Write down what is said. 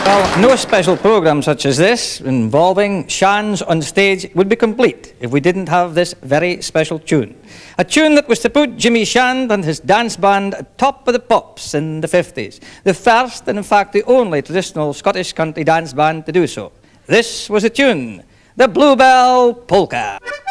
Well, no special programme such as this, involving Shans on stage, would be complete if we didn't have this very special tune. A tune that was to put Jimmy Shand and his dance band at top of the pops in the 50s. The first, and in fact the only, traditional Scottish country dance band to do so. This was a tune, the Bluebell Polka.